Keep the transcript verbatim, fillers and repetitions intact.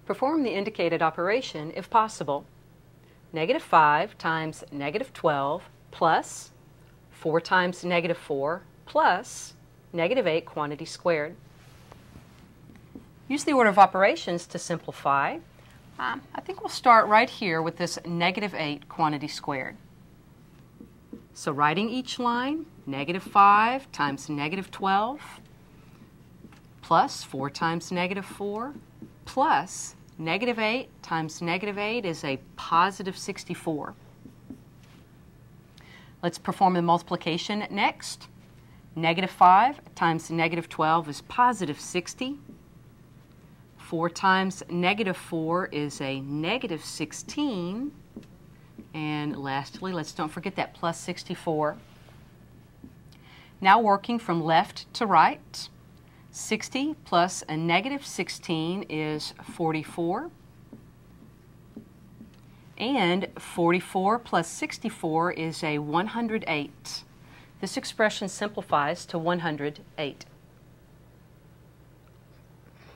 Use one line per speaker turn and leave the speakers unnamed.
Perform the indicated operation if possible. Negative five times negative twelve plus four times negative four plus negative eight quantity squared. Use the order of operations to simplify. Um, I think we'll start right here with this negative eight quantity squared. So writing each line, negative five times negative twelve plus four times negative four plus negative eight times negative eight is a positive sixty-four. Let's perform the multiplication next. Negative five times negative twelve is positive sixty. four times negative four is a negative sixteen. And lastly, let's don't forget that plus sixty-four. Now working from left to right. sixty plus a negative sixteen is forty-four. And forty-four plus sixty-four is a one hundred eight. This expression simplifies to one hundred eight.